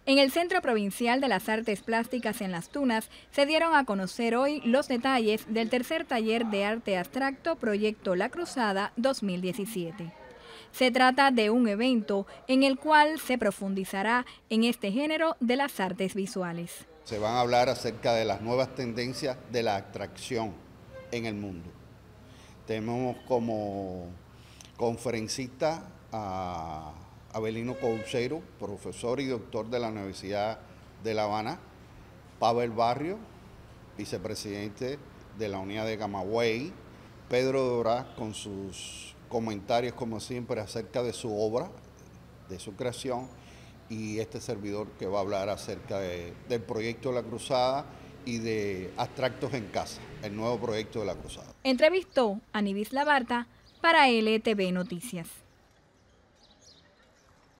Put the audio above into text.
En el Centro Provincial de las Artes Plásticas en Las Tunas se dieron a conocer hoy los detalles del tercer taller de arte abstracto Proyecto La Cruzada 2017. Se trata de un evento en el cual se profundizará en este género de las artes visuales. Se van a hablar acerca de las nuevas tendencias de la abstracción en el mundo. Tenemos como conferencista a Abelino Couceiro, profesor y doctor de la Universidad de La Habana, Pavel Barrio, vicepresidente de la Unidad de Camagüey, Pedro Dorá con sus comentarios como siempre acerca de su obra, de su creación, y este servidor que va a hablar acerca del proyecto de La Cruzada y de Abstractos en Casa, el nuevo proyecto de La Cruzada. Entrevistó a Nivis Labarta para LTV Noticias.